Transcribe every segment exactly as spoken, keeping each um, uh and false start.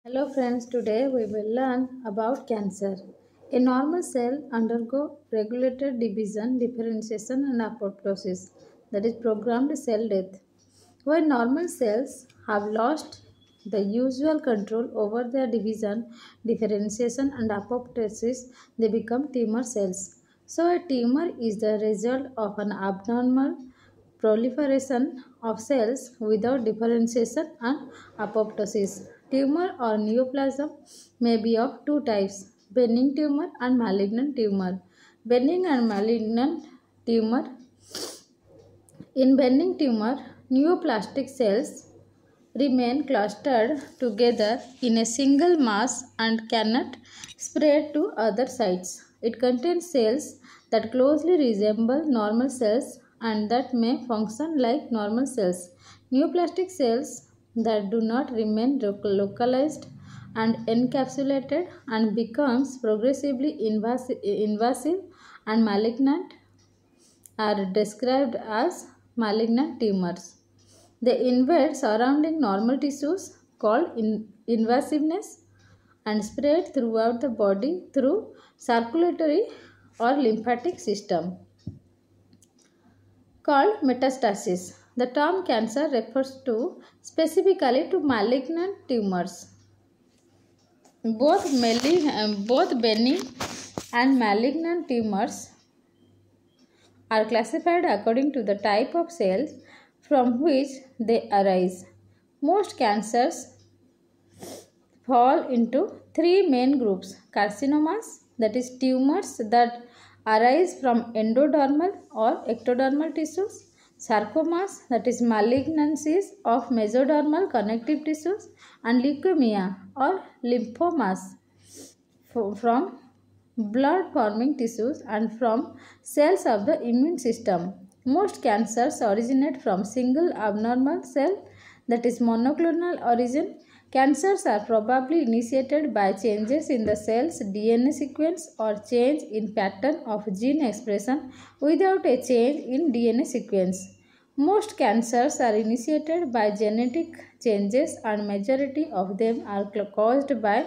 Hello friends, today we will learn about cancer. A normal cell undergo regulated division, differentiation and apoptosis, that is programmed cell death. When normal cells have lost the usual control over their division, differentiation and apoptosis, they become tumor cells. So a tumor is the result of an abnormal proliferation of cells without differentiation and apoptosis. Tumor or neoplasm may be of two types, benign tumor and malignant tumor. Benign and malignant tumor. In benign tumor, neoplastic cells remain clustered together in a single mass and cannot spread to other sites. It contains cells that closely resemble normal cells and that may function like normal cells. Neoplastic cells that do not remain localized and encapsulated and becomes progressively invasive, invasive and malignant are described as malignant tumors. They invade surrounding normal tissues called in invasiveness and spread throughout the body through circulatory or lymphatic system called metastasis. The term cancer refers to specifically to malignant tumors. Both, both benign and malignant tumors are classified according to the type of cells from which they arise. Most cancers fall into three main groups: carcinomas, that is tumors that arise from endodermal or ectodermal tissues; sarcomas, that is malignancies of mesodermal connective tissues; and leukemia or lymphomas from blood forming tissues and from cells of the immune system. Most cancers originate from single abnormal cell, that is monoclonal origin. Cancers are probably initiated by changes in the cell's D N A sequence or change in pattern of gene expression without a change in D N A sequence. Most cancers are initiated by genetic changes and majority of them are caused by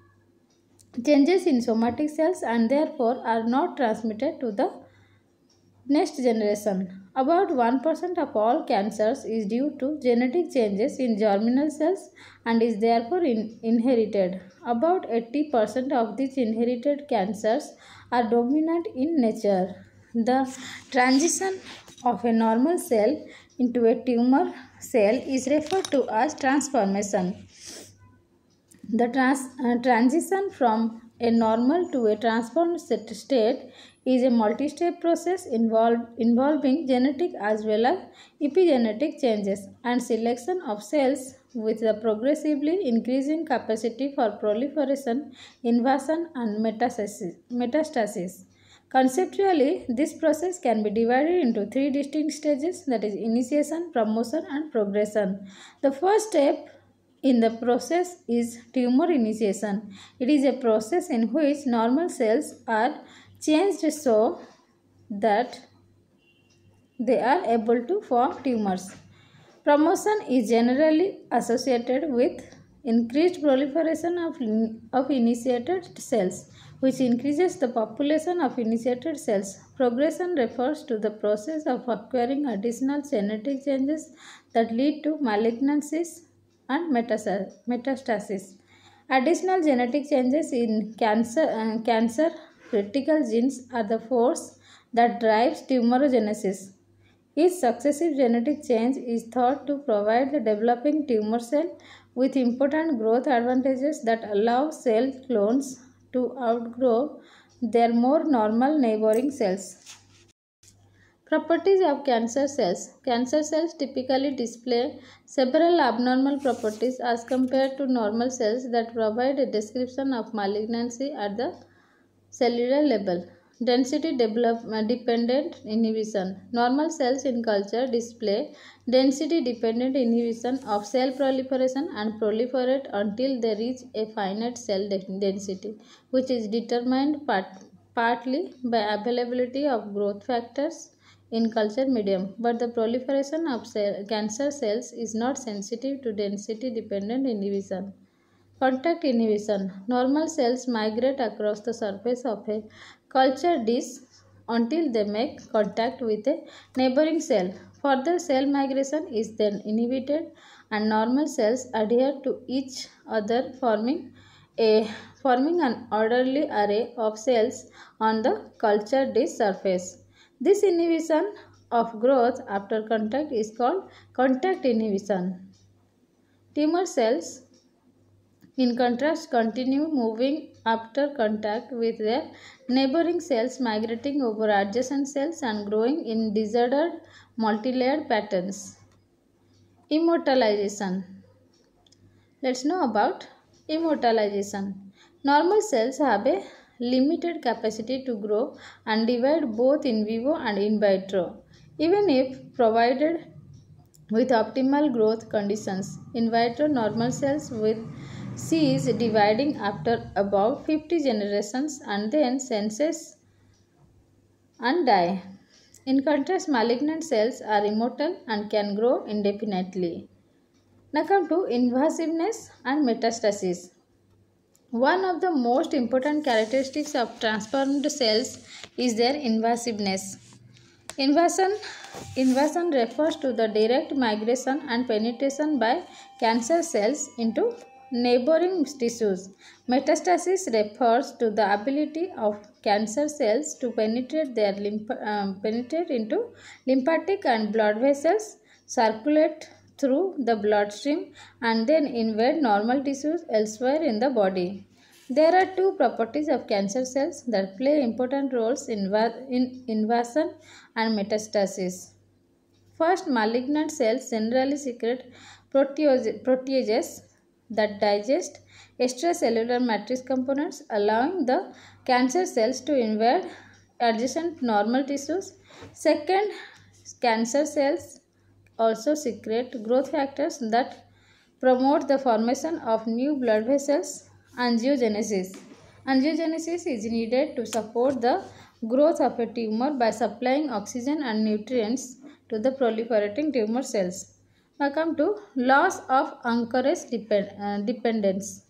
changes in somatic cells and therefore are not transmitted to the next generation. About one percent of all cancers is due to genetic changes in germinal cells and is therefore in inherited. About eighty percent of these inherited cancers are dominant in nature. The transition of a normal cell into a tumor cell is referred to as transformation. The trans, uh, transition from a normal to a transformed state is a multi-step process involved, involving genetic as well as epigenetic changes and selection of cells with the progressively increasing capacity for proliferation, invasion and metastasis. metastasis. Conceptually, this process can be divided into three distinct stages, that is initiation, promotion and progression. The first step in the process is tumor initiation. It is a process in which normal cells are changed so that they are able to form tumors. Promotion is generally associated with increased proliferation of, of initiated cells, which increases the population of initiated cells. Progression refers to the process of acquiring additional genetic changes that lead to malignancies and metastasis. Additional genetic changes in cancer, uh, cancer critical genes are the force that drives tumorigenesis. Each successive genetic change is thought to provide the developing tumor cell with important growth advantages that allow cell clones to outgrow their more normal neighboring cells. Properties of cancer cells. Cancer cells typically display several abnormal properties as compared to normal cells that provide a description of malignancy at the cellular level. Density dependent inhibition. Normal cells in culture display density dependent inhibition of cell proliferation and proliferate until they reach a finite cell density, which is determined part, partly by availability of growth factors in culture medium, but the proliferation of cell, cancer cells is not sensitive to density dependent inhibition. Contact inhibition. Normal cells migrate across the surface of a culture dish until they make contact with a neighboring cell. Further cell migration is then inhibited and normal cells adhere to each other, forming a forming an orderly array of cells on the culture dish surface. This inhibition of growth after contact is called contact inhibition. Tumor cells, in contrast, continue moving after contact with their neighboring cells, migrating over adjacent cells and growing in disordered multilayered patterns. Immortalization. Let's know about immortalization. Normal cells have a limited capacity to grow and divide both in vivo and in vitro. Even if provided with optimal growth conditions, in vitro normal cells will cease dividing after about fifty generations and then senses and die. In contrast, malignant cells are immortal and can grow indefinitely. Now come to invasiveness and metastasis. One of the most important characteristics of transformed cells is their invasiveness. Invasion, invasion refers to the direct migration and penetration by cancer cells into neighboring tissues. Metastasis refers to the ability of cancer cells to penetrate their lymph, um, penetrate into lymphatic and blood vessels, circulate through the bloodstream, and then invade normal tissues elsewhere in the body. There are two properties of cancer cells that play important roles in, in invasion and metastasis. First, malignant cells generally secrete proteases that digest extracellular matrix components, allowing the cancer cells to invade adjacent normal tissues. Second, cancer cells also secrete growth factors that promote the formation of new blood vessels. Angiogenesis. Angiogenesis is needed to support the growth of a tumor by supplying oxygen and nutrients to the proliferating tumor cells. Now come to loss of anchorage depend, uh, dependence.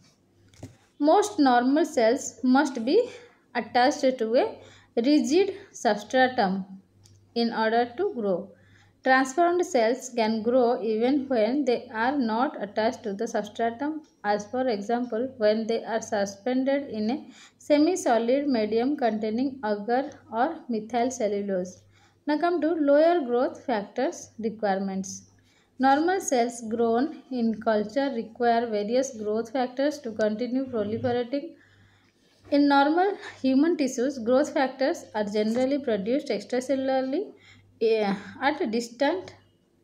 Most normal cells must be attached to a rigid substratum in order to grow. Transformed cells can grow even when they are not attached to the substratum, as for example when they are suspended in a semi-solid medium containing agar or methyl cellulose. Now come to lower growth factors requirements. Normal cells grown in culture require various growth factors to continue proliferating. In normal human tissues, growth factors are generally produced extracellularly at distant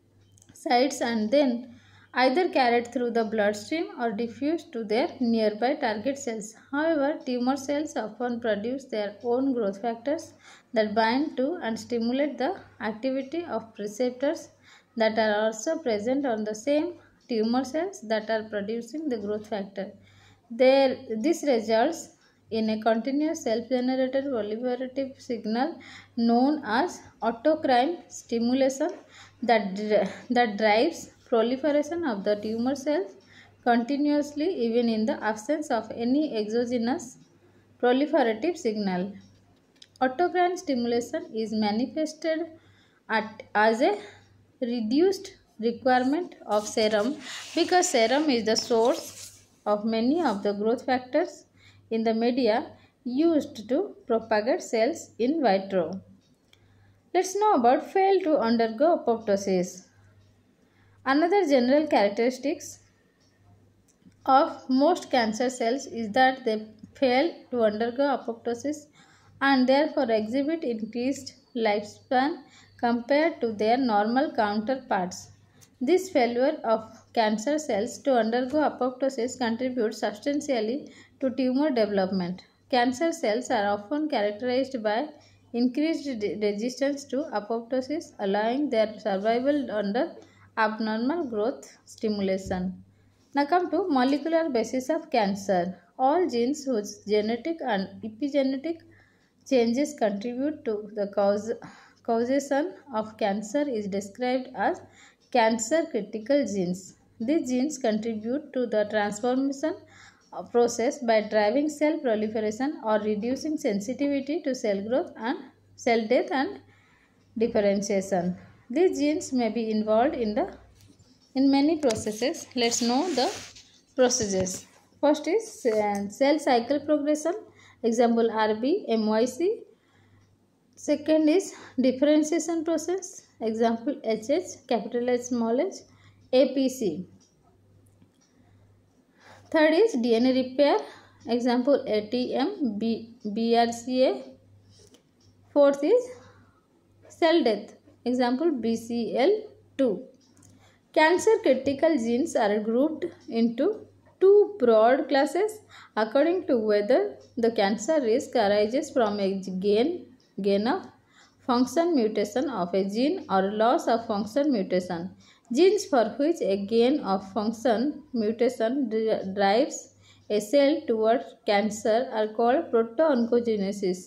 sites and then either carried through the bloodstream or diffused to their nearby target cells. However, tumor cells often produce their own growth factors that bind to and stimulate the activity of receptors that are also present on the same tumor cells that are producing the growth factor. There, this results in a continuous self-generated proliferative signal known as autocrine stimulation that, that drives proliferation of the tumor cells continuously even in the absence of any exogenous proliferative signal. Autocrine stimulation is manifested at, as a reduced requirement of serum because serum is the source of many of the growth factors in the media used to propagate cells in vitro. Let's know about fail to undergo apoptosis. Another general characteristics of most cancer cells is that they fail to undergo apoptosis and therefore exhibit increased lifespan compared to their normal counterparts. This failure of cancer cells to undergo apoptosis contributes substantially to tumor development. Cancer cells are often characterized by increased resistance to apoptosis, allowing their survival under abnormal growth stimulation. Now come to molecular basis of cancer. All genes whose genetic and epigenetic changes contribute to the cause, causation of cancer is described as cancer critical genes. These genes contribute to the transformation process by driving cell proliferation or reducing sensitivity to cell growth and cell death and differentiation. These genes may be involved in the in many processes. Let's know the processes. First is uh, cell cycle progression. Example R B M Y C. Second is differentiation process. Example H H, capital H, small h, A P C. Third is D N A repair. Example A T M, B, B R C A. Fourth is cell death. Example B C L two. Cancer critical genes are grouped into two broad classes according to whether the cancer risk arises from a gain, gain of function mutation of a gene or loss of function mutation. Genes for which a gain of function mutation drives a cell toward cancer are called proto-oncogenesis,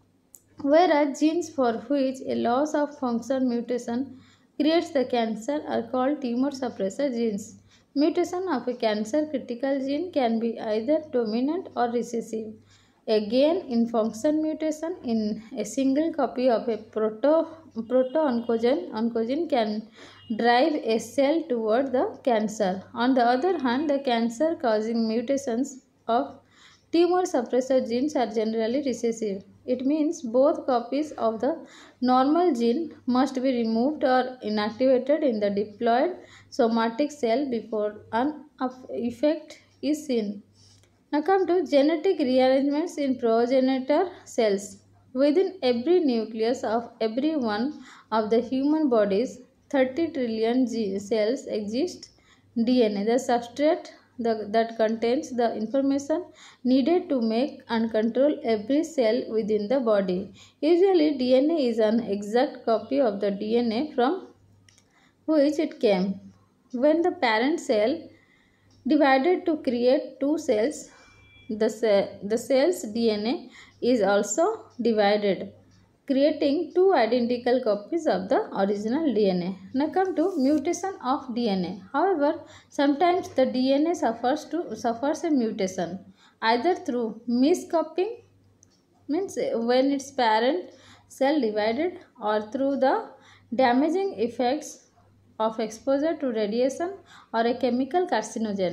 whereas genes for which a loss of function mutation creates the cancer are called tumor suppressor genes. Mutation of a cancer critical gene can be either dominant or recessive. A gain in function mutation in a single copy of a proto, proto-oncogene oncogene can drive a cell toward the cancer. On the other hand, the cancer-causing mutations of tumor suppressor genes are generally recessive. It means both copies of the normal gene must be removed or inactivated in the diploid somatic cell before an effect is seen. Now come to genetic rearrangements in progenitor cells. Within every nucleus of every one of the human bodies, thirty trillion cells exist. D N A, the substrate The, that contains the information needed to make and control every cell within the body. Usually, D N A is an exact copy of the D N A from which it came. When the parent cell divided to create two cells, the, the cell's D N A is also divided, creating two identical copies of the original D N A. Now come to mutation of D N A. However, sometimes the D N A suffers to suffers a mutation either through miscopying, means when its parent cell divided, or through the damaging effects of exposure to radiation or a chemical carcinogen.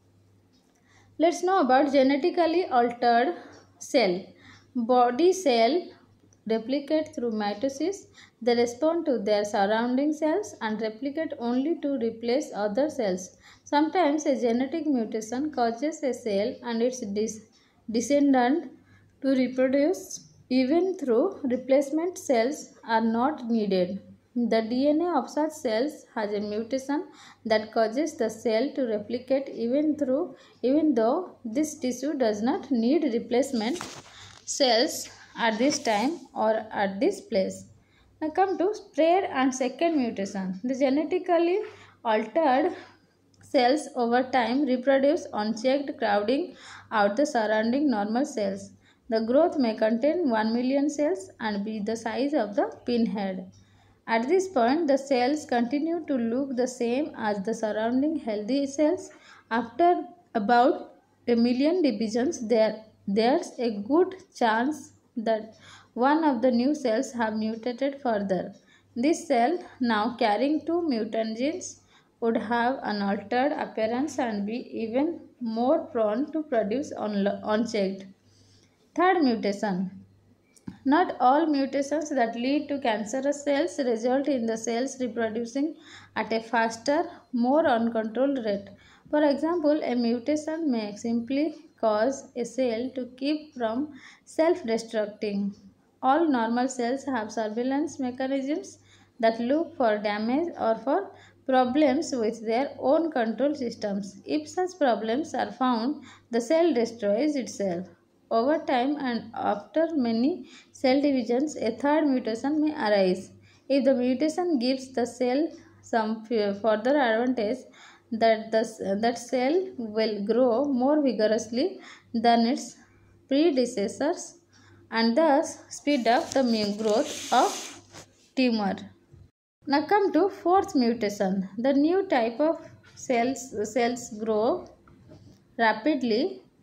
Let's know about genetically altered cell. Body cell replicate through mitosis. They respond to their surrounding cells and replicate only to replace other cells. Sometimes a genetic mutation causes a cell and its descendant to reproduce even though replacement cells are not needed. The D N A of such cells has a mutation that causes the cell to replicate even through even though this tissue does not need replacement cells at this time or at this place. Now come to spread and second mutation. The genetically altered cells over time reproduce unchecked, crowding out the surrounding normal cells. The growth may contain one million cells and be the size of the pinhead. At this point, the cells continue to look the same as the surrounding healthy cells. After about a million divisions, there there's a good chance that one of the new cells have mutated further. This cell, now carrying two mutant genes, would have an altered appearance and be even more prone to produce unchecked. Third mutation. Not all mutations that lead to cancerous cells result in the cells reproducing at a faster, more uncontrolled rate. For example, a mutation may simply cause a cell to keep from self-destructing. All normal cells have surveillance mechanisms that look for damage or for problems with their own control systems. If such problems are found, the cell destroys itself. Over time and after many cell divisions, a third mutation may arise. If the mutation gives the cell some further advantage, that the that cell will grow more vigorously than its predecessors and thus speed up the growth of tumor. Now come to fourth mutation. The new type of cells cells grow rapidly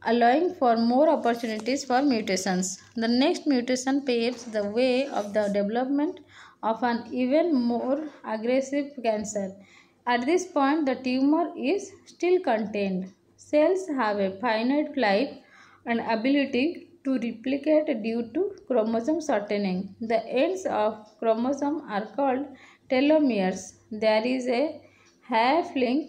allowing for more opportunities for mutations. The next mutation paves the way of the development of an even more aggressive cancer. At this point, the tumor is still contained. Cells have a finite life and ability to replicate due to chromosome shortening. The ends of chromosome are called telomeres. There is a half-link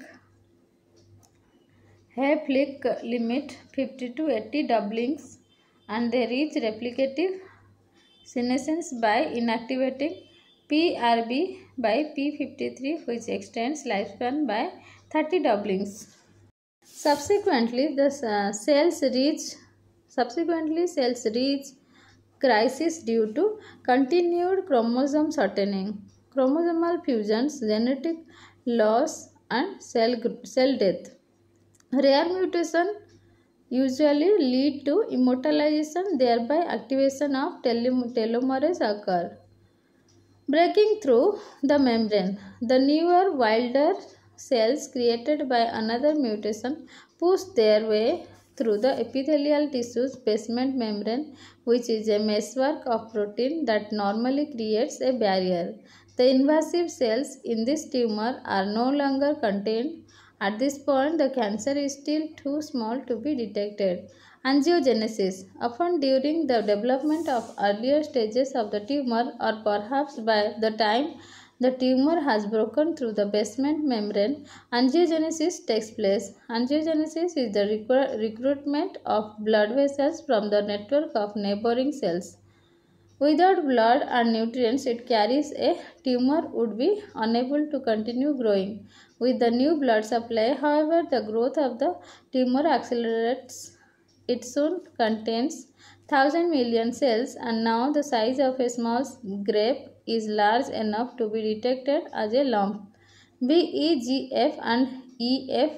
half-lick limit fifty to eighty doublings, and they reach replicative senescence by inactivating P R B by P fifty-three, which extends lifespan by thirty doublings. Subsequently, the uh, cells reach subsequently cells reach crisis due to continued chromosome shortening, chromosomal fusions, genetic loss, and cell cell death. Rare mutation usually lead to immortalization, thereby activation of telom- telomeres occur. Breaking through the membrane, the newer, wilder cells created by another mutation push their way through the epithelial tissue's basement membrane, which is a meshwork of protein that normally creates a barrier. The invasive cells in this tumor are no longer contained. At this point, the cancer is still too small to be detected. Angiogenesis, often during the development of earlier stages of the tumor or perhaps by the time the tumor has broken through the basement membrane, angiogenesis takes place. Angiogenesis is the recru- recruitment of blood vessels from the network of neighboring cells. Without blood and nutrients it carries, a tumor would be unable to continue growing. With the new blood supply, however, the growth of the tumor accelerates. It soon contains one thousand million cells, and now the size of a small grape is large enough to be detected as a lump. B E G F and E F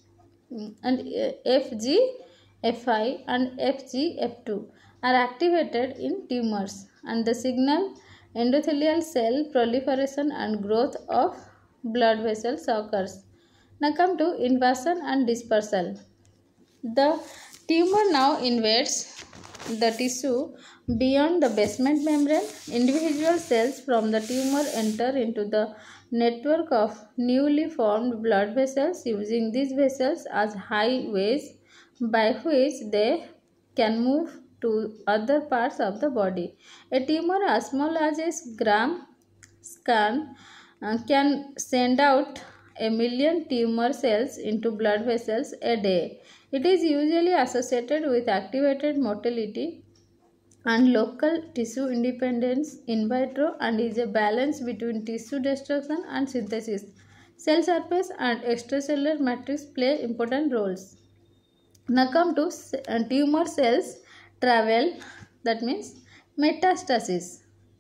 and F G F I and F G F two are activated in tumors, and the signal endothelial cell proliferation and growth of blood vessels occurs. Now come to invasion and dispersal. The tumor now invades the tissue beyond the basement membrane. Individual cells from the tumor enter into the network of newly formed blood vessels, using these vessels as highways by which they can move to other parts of the body. A tumor as small as a gram scan uh, can send out a million tumor cells into blood vessels a day. It is usually associated with activated motility and local tissue independence in vitro, and is a balance between tissue destruction and synthesis. Cell surface and extracellular matrix play important roles. Now come to uh, tumor cells travel, that means metastasis.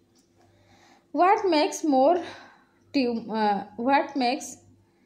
What makes more tum- uh, what makes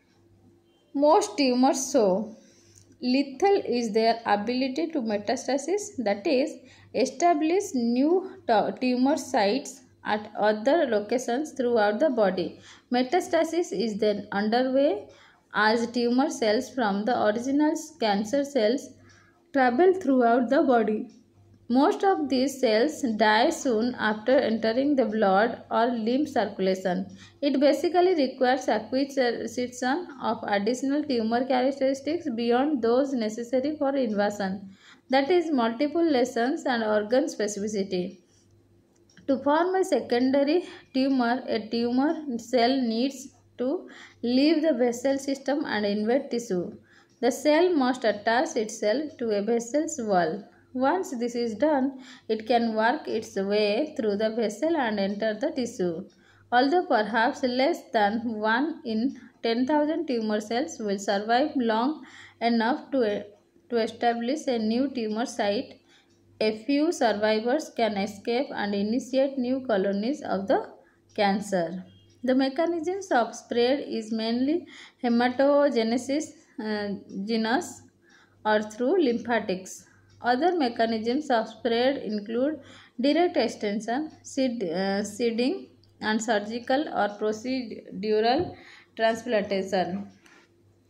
most tumors so lethal is their ability to metastasis, that is, establish new tumor sites at other locations throughout the body. Metastasis is then underway as tumor cells from the original cancer cells travel throughout the body. Most of these cells die soon after entering the blood or lymph circulation. It basically requires acquisition of additional tumor characteristics beyond those necessary for invasion, that is, multiple lesions and organ specificity. To form a secondary tumor, a tumor cell needs to leave the vessel system and invade tissue. The cell must attach itself to a vessel's wall. Once this is done, it can work its way through the vessel and enter the tissue. Although perhaps less than one in ten thousand tumor cells will survive long enough to, to establish a new tumor site, a few survivors can escape and initiate new colonies of the cancer. The mechanisms of spread is mainly hematogenesis, uh, genus, or through lymphatics. Other mechanisms of spread include direct extension, seed, uh, seeding, and surgical or procedural transplantation.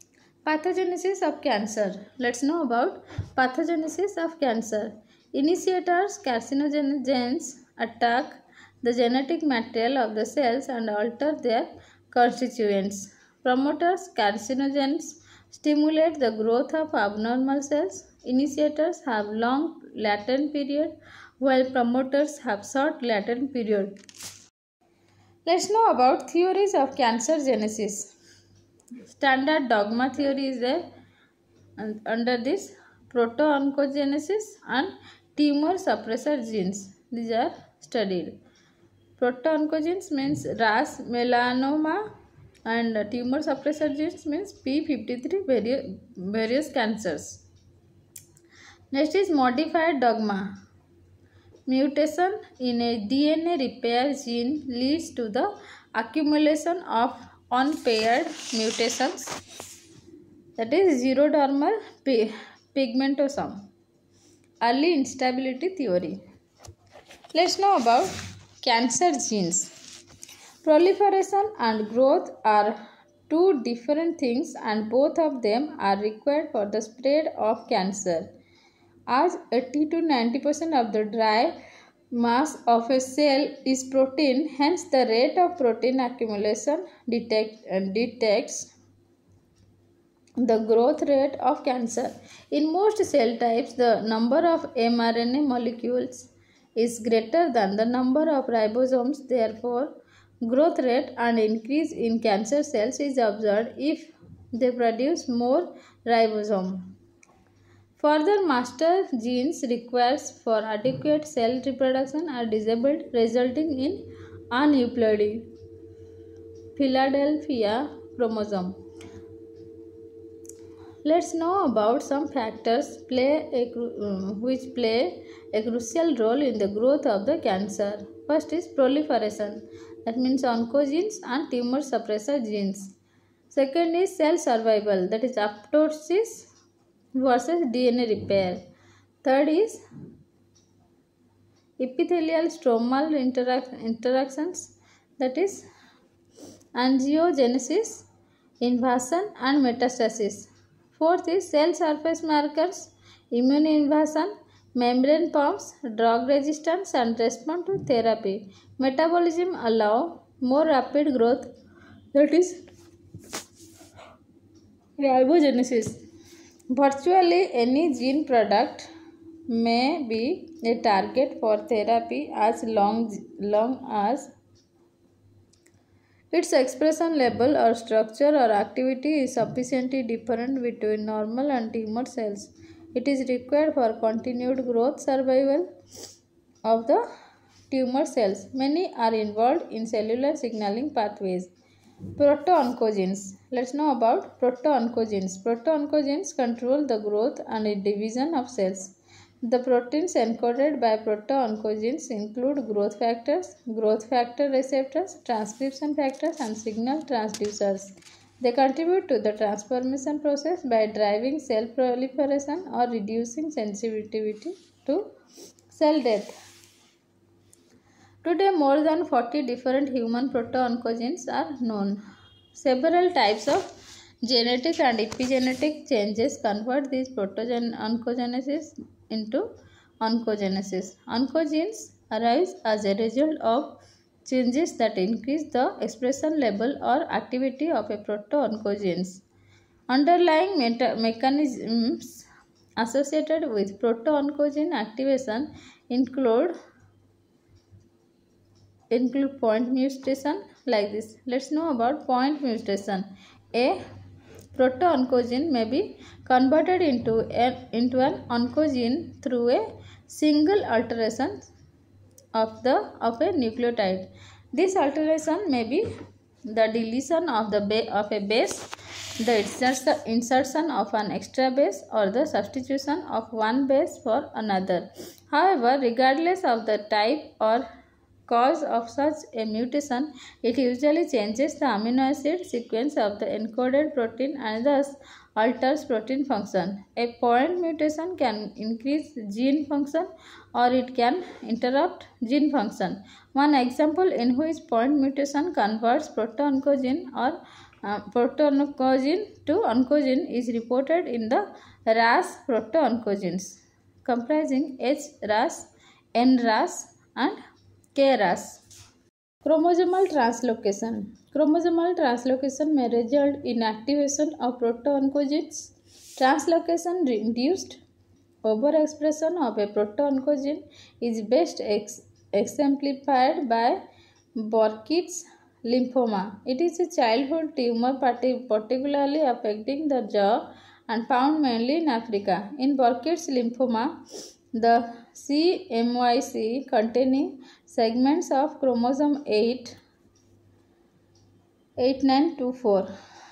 Pathogenesis of cancer. Let's know about pathogenesis of cancer. Initiators, carcinogens, attack the genetic material of the cells and alter their constituents. Promoters, carcinogens, stimulate the growth of abnormal cells. Initiators have long latent period, while promoters have short latent period. Let's know about theories of cancer genesis. Standard dogma theory is there, and under this proto-oncogenesis and tumor suppressor genes. These are studied. Proto-oncogenes means R A S, melanoma, and tumor suppressor genes means P fifty-three, various, various cancers. Next is modified dogma. Mutation in a D N A repair gene leads to the accumulation of unpaired mutations, that is xerodermal pigmentosome. Early instability theory. Let's know about cancer genes. Proliferation and growth are two different things, and both of them are required for the spread of cancer. As eighty to ninety percent of the dry mass of a cell is protein, hence the rate of protein accumulation detect, uh, detects the growth rate of cancer. In most cell types, the number of mRNA molecules is greater than the number of ribosomes. Therefore, growth rate and increase in cancer cells is observed if they produce more ribosome. Further, master genes required for adequate cell reproduction are disabled, resulting in aneuploidy Philadelphia chromosome. Let's know about some factors play a, uh, which play a crucial role in the growth of the cancer. First is proliferation, that means oncogenes and tumor suppressor genes. Second is cell survival, that is apoptosis versus D N A repair. Third is epithelial stromal interac interactions, that is angiogenesis, invasion and metastasis. Fourth is cell surface markers, immune invasion, membrane pumps, drug resistance and response to therapy. Metabolism allow more rapid growth, that is ribogenesis. Virtually any gene product may be a target for therapy as long, long as its expression level or structure or activity is sufficiently different between normal and tumor cells. It is required for continued growth survival of the tumor cells. Many are involved in cellular signaling pathways. Proto-oncogenes. Let's know about proto-oncogenes. Proto-oncogenes control the growth and division of cells. The proteins encoded by proto-oncogenes include growth factors, growth factor receptors, transcription factors, and signal transducers. They contribute to the transformation process by driving cell proliferation or reducing sensitivity to cell death. Today, more than forty different human proto-oncogenes are known. Several types of genetic and epigenetic changes convert these proto-oncogenesis into oncogenesis. Oncogenes arise as a result of changes that increase the expression level or activity of a proto-oncogenes. Underlying mechanisms associated with proto-oncogene activation include include point mutation like this. Let's know about point mutation. A proto-oncogene may be converted into, a, into an oncogene through a single alteration of, the, of a nucleotide. This alteration may be the deletion of, the ba of a base, the insertion of an extra base, or the substitution of one base for another. However, regardless of the type or cause of such a mutation, it usually changes the amino acid sequence of the encoded protein and thus alters protein function. A point mutation can increase gene function or it can interrupt gene function. One example in which point mutation converts proto-oncogene or uh, proto-oncogene to oncogene is reported in the Ras proto-oncogenes comprising H Ras, N Ras and K Ras. Chromosomal translocation. Chromosomal translocation may result in activation of proto-oncogenes. Translocation induced overexpression of a proto-oncogene is best ex exemplified by Burkitt's lymphoma. It is a childhood tumor particularly affecting the jaw and found mainly in Africa. In Burkitt's lymphoma, the C M Y C containing segments of chromosome eight, eight nine two four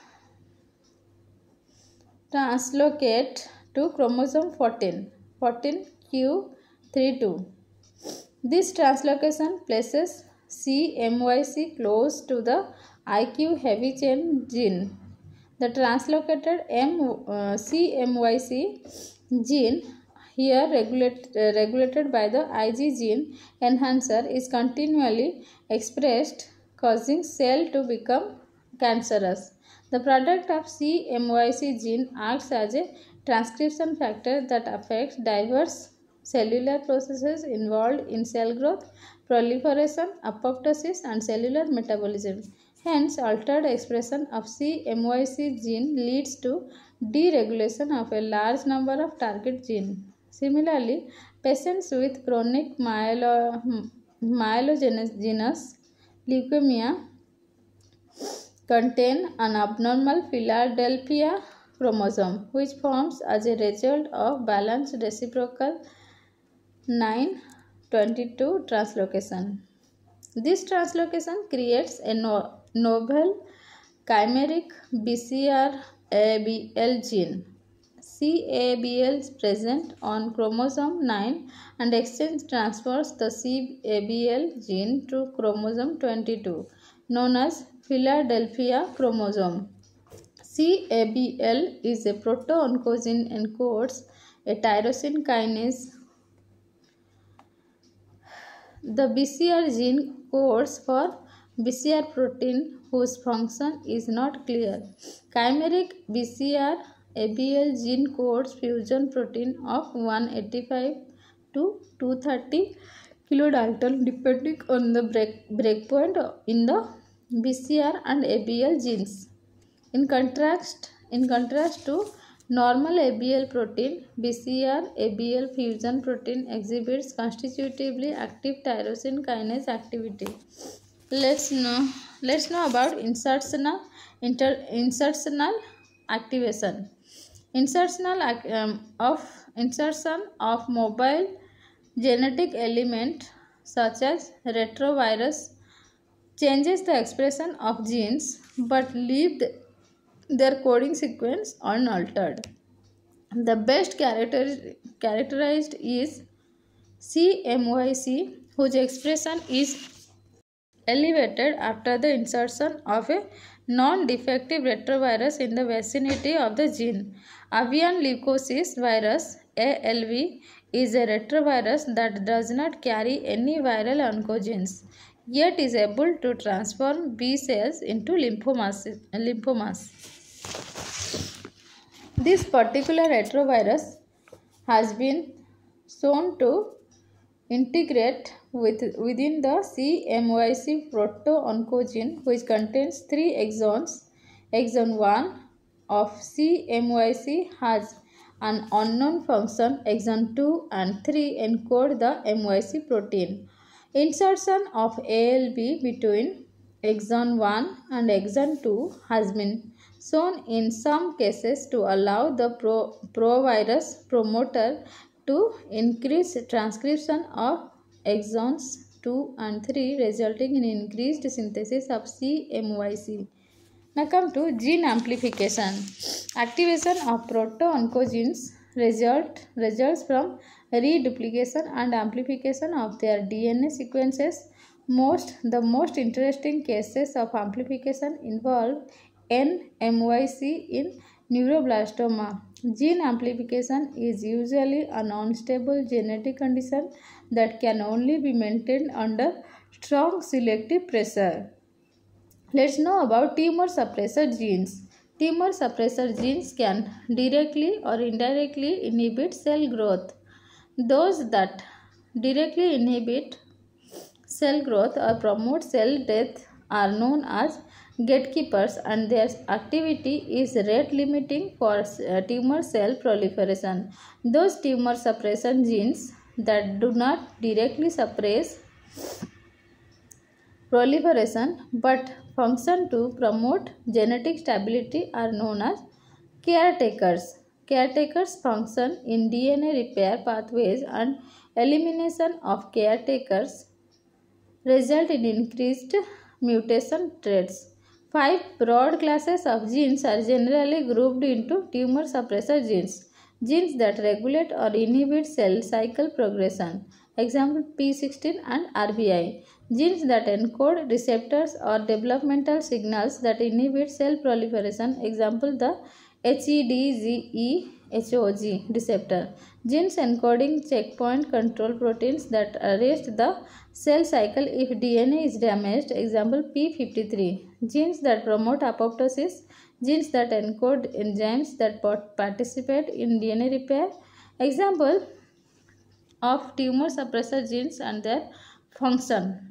translocate to chromosome fourteen, fourteen q thirty-two. This translocation places C M Y C close to the I Q heavy chain gene. The translocated M, uh, C M Y C gene, here regulate, uh, regulated by the I G gene enhancer, is continually expressed, causing cell to become cancerous. The product of C M Y C gene acts as a transcription factor that affects diverse cellular processes involved in cell growth, proliferation, apoptosis, and cellular metabolism. Hence, altered expression of C M Y C gene leads to deregulation of a large number of target genes. Similarly, patients with chronic myelo myelogenous leukemia contain an abnormal Philadelphia chromosome, which forms as a result of balanced reciprocal nine twenty-two translocation. This translocation creates a no novel chimeric B C R A B L gene. C A B L is present on chromosome nine and exchange transfers the C A B L gene to chromosome twenty-two, known as Philadelphia chromosome. C A B L is a proto-oncogene encodes a tyrosine kinase. The B C R gene codes for B C R protein whose function is not clear. Chimeric B C R A B L gene codes fusion protein of one eighty-five to two thirty kilodalton depending on the break, breakpoint in the B C R and A B L genes. In contrast, in contrast to normal A B L protein, B C R A B L fusion protein exhibits constitutively active tyrosine kinase activity. Let's know let's know about insertional inter, insertional activation. Insertional um, of insertion of mobile genetic element such as retrovirus changes the expression of genes but leave the, their coding sequence unaltered. The best character, characterized is C M Y C, whose expression is elevated after the insertion of a non-defective retrovirus in the vicinity of the gene. Avian leukosis virus A L V is a retrovirus that does not carry any viral oncogenes, yet is able to transform B cells into lymphomas. lymphomas. This particular retrovirus has been shown to integrate with, within the C M Y C proto-oncogene, which contains three exons. Exon one of C M Y C has an unknown function. Exon two and three encode the M Y C protein. Insertion of A L B between exon one and exon two has been shown in some cases to allow the pro, provirus promoter to increase transcription of exons two and three, resulting in increased synthesis of C M Y C. Now come to gene amplification. Activation of proto-oncogenes result, results from reduplication and amplification of their D N A sequences. Most, the most interesting cases of amplification involve N M Y C in neuroblastoma. Gene amplification is usually an unstable genetic condition that can only be maintained under strong selective pressure. Let's know about tumor suppressor genes. Tumor suppressor genes can directly or indirectly inhibit cell growth. Those that directly inhibit cell growth or promote cell death are known as gatekeepers, and their activity is rate limiting for uh, tumor cell proliferation. Those tumor suppression genes that do not directly suppress proliferation but function to promote genetic stability are known as caretakers. Caretakers function in D N A repair pathways, and elimination of caretakers result in increased mutation traits. Five broad classes of genes are generally grouped into tumor suppressor genes. Genes that regulate or inhibit cell cycle progression. Example P sixteen and R B I. Genes that encode receptors or developmental signals that inhibit cell proliferation. Example the H E D Z E H O G receptor. Genes encoding checkpoint control proteins that arrest the cell cycle if D N A is damaged. Example P fifty-three. Genes that promote apoptosis. Genes that encode enzymes that participate in D N A repair. Example of tumor suppressor genes and their function.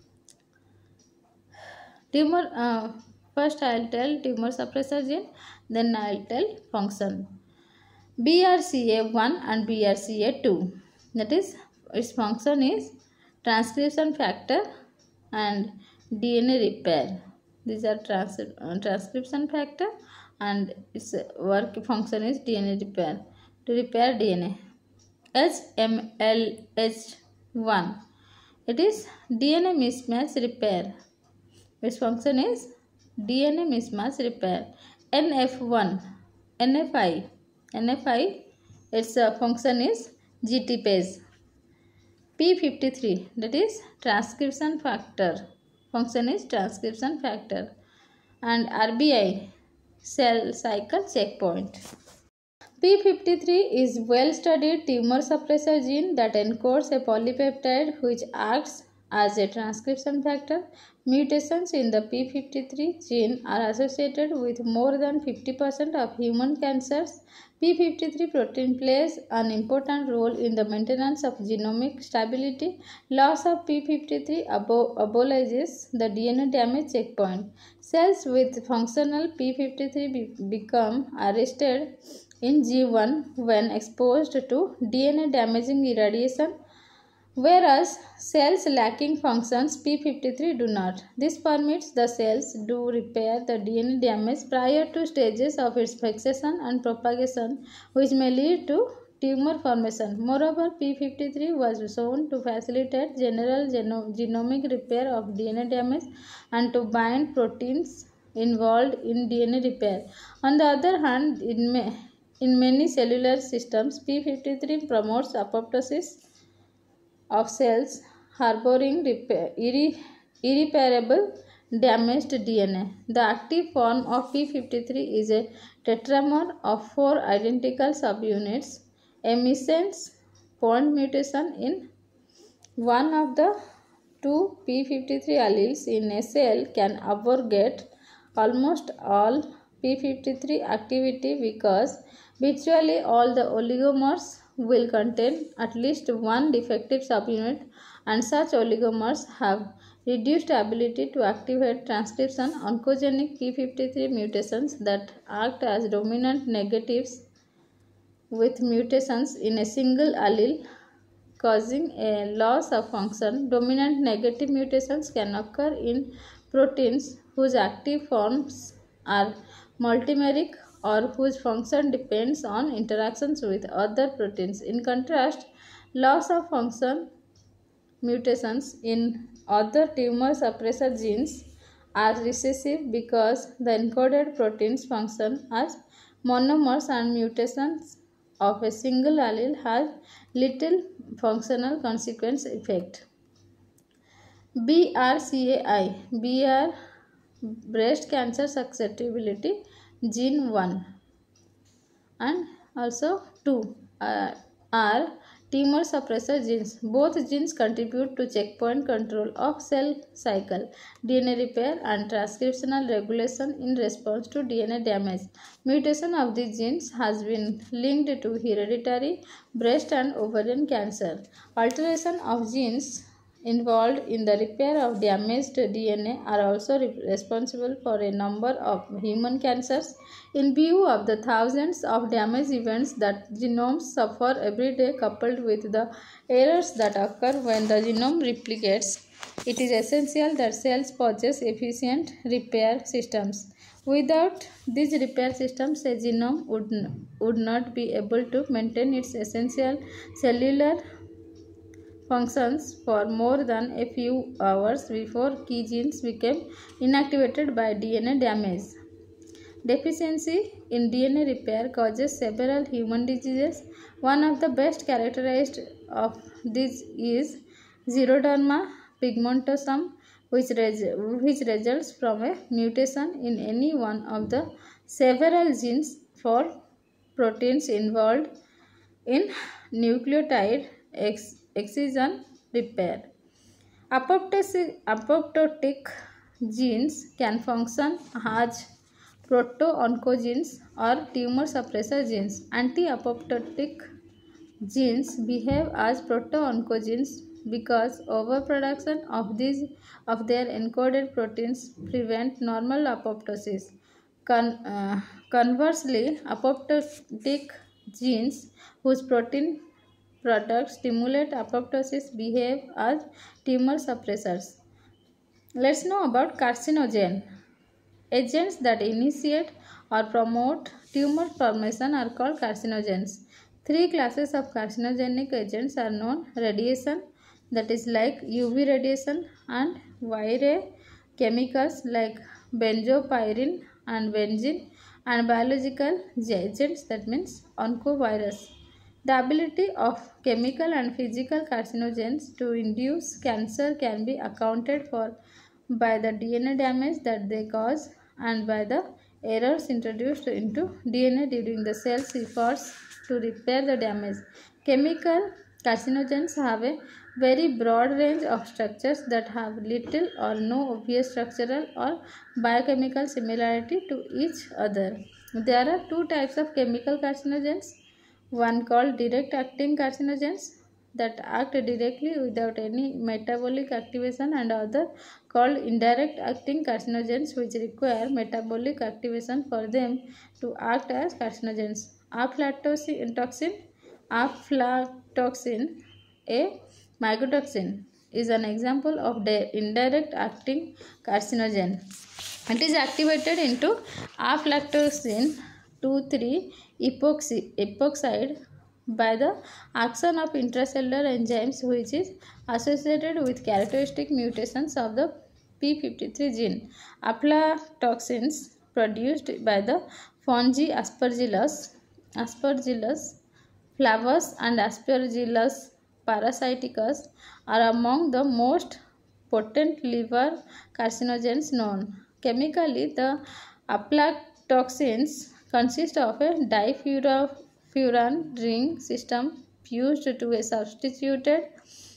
Tumor uh, first I will tell tumor suppressor gene, then I will tell function. B R C A one and B R C A two, that is its function is transcription factor and D N A repair. These are trans uh, transcription factor and its work function is D N A repair, to repair D N A. H M L H one, it is D N A mismatch repair. Its function is D N A mismatch repair. N F one, N F I, N F I, its uh, function is G T P-ase. P fifty-three, that is transcription factor, function is transcription factor. And R B I, cell cycle checkpoint. P fifty-three is well studied tumor suppressor gene that encodes a polypeptide which acts as a transcription factor. Mutations in the P fifty-three gene are associated with more than fifty percent of human cancers. P fifty-three protein plays an important role in the maintenance of genomic stability. Loss of P fifty-three abo abolizes the D N A damage checkpoint. Cells with functional P fifty-three be become arrested in G one when exposed to D N A damaging irradiation, whereas cells lacking functions P fifty-three do not. This permits the cells to repair the D N A damage prior to stages of its fixation and propagation, which may lead to tumor formation. Moreover, P fifty-three was shown to facilitate general geno genomic repair of D N A damage and to bind proteins involved in D N A repair. On the other hand, in, ma in many cellular systems, P fifty-three promotes apoptosis of cells harboring irre irreparable damaged D N A. The active form of P fifty-three is a tetramer of four identical subunits. A missense point mutation in one of the two P fifty-three alleles in a cell can abrogate almost all P fifty-three activity because virtually all the oligomers will contain at least one defective subunit, and such oligomers have reduced ability to activate transcription. Oncogenic P fifty-three mutations that act as dominant negatives with mutations in a single allele causing a loss of function. Dominant negative mutations can occur in proteins whose active forms are multimeric or whose function depends on interactions with other proteins. In contrast, loss of function mutations in other tumor suppressor genes are recessive because the encoded proteins function as monomers, and mutations of a single allele has little functional consequence effect. B R C A I, B R breast cancer susceptibility gene one and also two uh, are tumor suppressor genes. Both genes contribute to checkpoint control of cell cycle, D N A repair, and transcriptional regulation in response to D N A damage. Mutation of these genes has been linked to hereditary breast and ovarian cancer. Alteration of genes involved in the repair of damaged D N A are also responsible for a number of human cancers. In view of the thousands of damage events that genomes suffer every day, coupled with the errors that occur when the genome replicates, it is essential that cells possess efficient repair systems. Without these repair systems, a genome would, would not be able to maintain its essential cellular functions for more than a few hours before key genes became inactivated by D N A damage. Deficiency in D N A repair causes several human diseases. One of the best characterized of these is xeroderma pigmentosum, which, res which results from a mutation in any one of the several genes for proteins involved in nucleotide ex excision repair. Apoptotic genes can function as proto-oncogenes or tumor suppressor genes. Anti-apoptotic genes behave as proto-oncogenes because overproduction of these of their encoded proteins prevent normal apoptosis. Con, uh, conversely, apoptotic genes whose protein products stimulate apoptosis behave as tumor suppressors. Let's know about carcinogen. Agents that initiate or promote tumor formation are called carcinogens. Three classes of carcinogenic agents are known: radiation, that is like U V radiation, and Y-ray chemicals like benzopyrene and benzene, and biological agents, that means oncovirus. The ability of chemical and physical carcinogens to induce cancer can be accounted for by the D N A damage that they cause and by the errors introduced into D N A during the cell's efforts to repair the damage. Chemical carcinogens have a very broad range of structures that have little or no obvious structural or biochemical similarity to each other. There are two types of chemical carcinogens. One called direct acting carcinogens that act directly without any metabolic activation, and other called indirect acting carcinogens which require metabolic activation for them to act as carcinogens. Aflatoxin, aflatoxin, a mycotoxin, is an example of the indirect acting carcinogen. It is activated into aflatoxin two three epoxide by the action of intracellular enzymes, which is associated with characteristic mutations of the p fifty-three gene. Aflatoxins produced by the fungi Aspergillus, Aspergillus flavus and Aspergillus parasiticus are among the most potent liver carcinogens known. Chemically, the aflatoxins consist of a difuran ring system fused to a substituted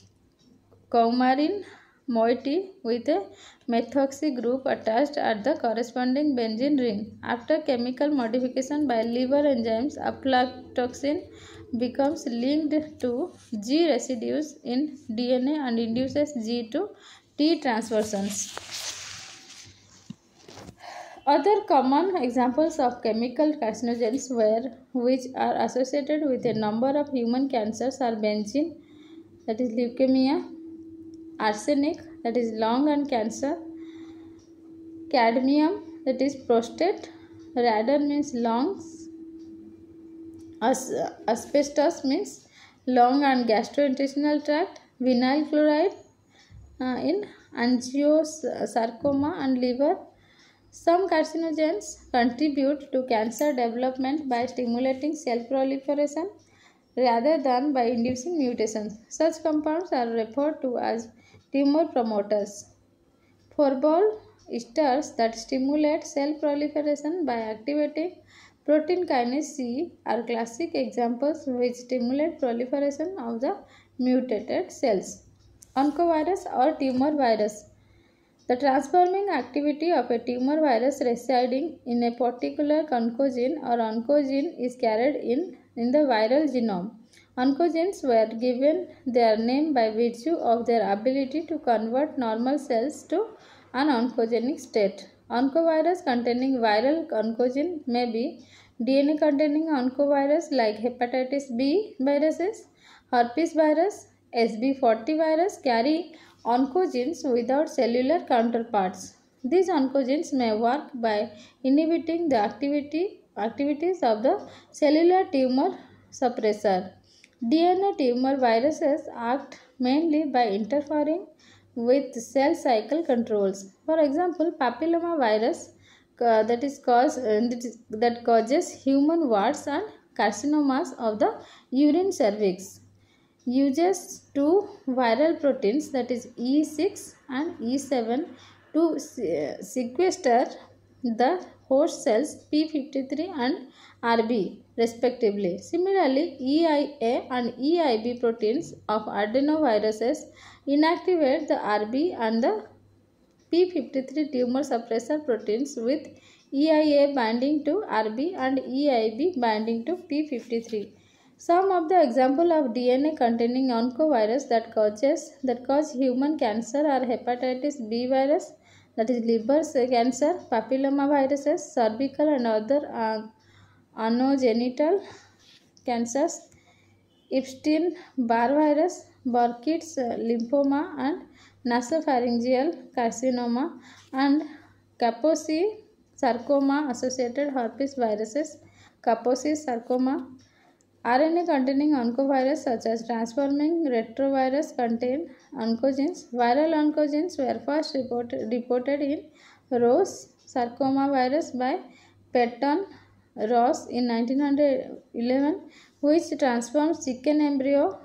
coumarin moiety with a methoxy group attached at the corresponding benzene ring. After chemical modification by liver enzymes, aflatoxin becomes linked to G residues in D N A and induces G to T transversions. Other common examples of chemical carcinogens were, which are associated with a number of human cancers are benzene, that is leukemia, arsenic, that is lung and cancer, cadmium, that is prostate, radon means lungs, As asbestos means lung and gastrointestinal tract, vinyl chloride uh, in angiosarcoma and liver. Some carcinogens contribute to cancer development by stimulating cell proliferation rather than by inducing mutations. Such compounds are referred to as tumor promoters. Furbol esters that stimulate cell proliferation by activating Protein kinase C are classic examples which stimulate proliferation of the mutated cells. Oncovirus or tumor virus. The transforming activity of a tumor virus residing in a particular oncogene or oncogene is carried in, in the viral genome. Oncogenes were given their name by virtue of their ability to convert normal cells to an oncogenic state. Oncovirus containing viral oncogene may be D N A containing oncovirus like hepatitis B viruses, herpes virus, S B forty virus carry oncogenes without cellular counterparts. These oncogenes may work by inhibiting the activity, activities of the cellular tumor suppressor. D N A tumor viruses act mainly by interfering with cell cycle controls. For example, papilloma virus uh, that is cause, uh, that, is, that causes human warts and carcinomas of the urine cervix uses two viral proteins, that is E six and E seven, to sequester the host cells P fifty-three and R B respectively. Similarly, E I A and E I B proteins of adenoviruses inactivate the R B and the P fifty-three tumor suppressor proteins, with E I A binding to R B and E I B binding to P fifty-three. Some of the example of D N A containing oncovirus that causes that cause human cancer are hepatitis B virus, that is liver cancer, papilloma viruses, cervical and other uh, anogenital cancers, Epstein-Barr virus, Burkitt's lymphoma and nasopharyngeal carcinoma, and Kaposi sarcoma associated herpes viruses, Kaposi sarcoma. R N A containing oncovirus such as transforming retrovirus contain oncogenes. Viral oncogenes were first reported, reported in Ross sarcoma virus by Peyton Ross in nineteen eleven, which transforms chicken embryo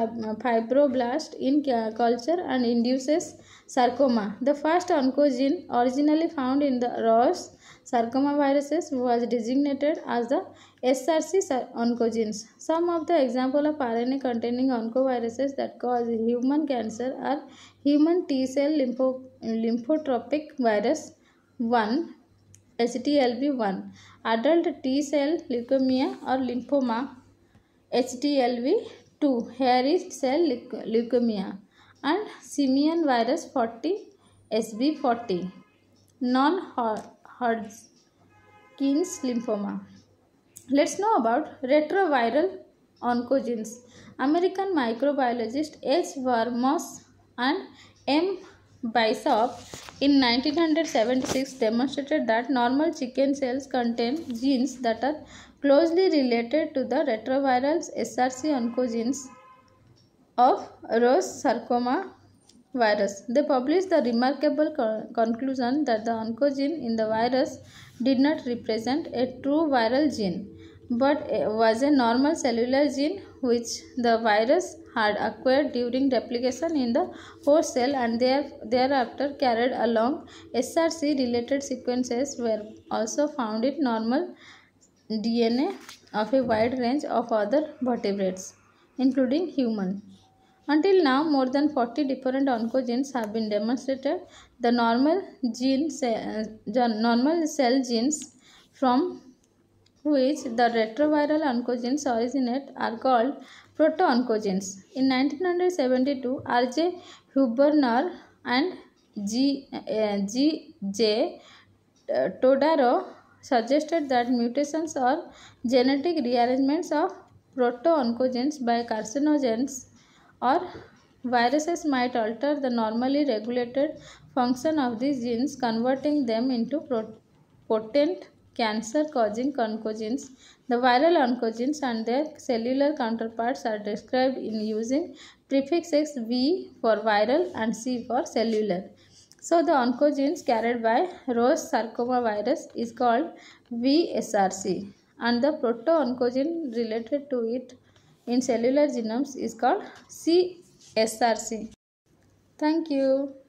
fibroblast in culture and induces sarcoma. The first oncogene originally found in the Ross sarcoma viruses was designated as the S R C oncogenes. Some of the examples of R N A containing oncoviruses that cause human cancer are human T cell lympho, lymphotropic virus one, H T L V one, adult T cell leukemia or lymphoma, H T L V two, hairy cell leukemia, and simian virus forty, S B forty, non-Hodgkin's lymphoma. Let's know about retroviral oncogenes. American microbiologist H. Vermos and M. Bishop in nineteen seventy-six demonstrated that normal chicken cells contain genes that are closely related to the retroviral S R C oncogenes of Ross sarcoma virus. They published the remarkable co conclusion that the oncogene in the virus did not represent a true viral gene, but was a normal cellular gene which the virus had acquired during replication in the host cell, and there, thereafter carried along. S R C related sequences were also found in normal D N A of a wide range of other vertebrates, including human. Until now, more than forty different oncogenes have been demonstrated. The normal gene, normal cell genes from which the retroviral oncogenes originate are called proto-oncogenes. In nineteen seventy-two, R J Huberner and G. Uh, G. J. Uh, Todaro suggested that mutations or genetic rearrangements of proto-oncogenes by carcinogens or viruses might alter the normally regulated function of these genes, converting them into potent cancer-causing oncogenes. The viral oncogenes and their cellular counterparts are described in using prefixes V for viral and C for cellular. So, the oncogenes carried by Ross sarcoma virus is called V S R C, and the proto-oncogene related to it in cellular genomes is called C S R C. Thank you.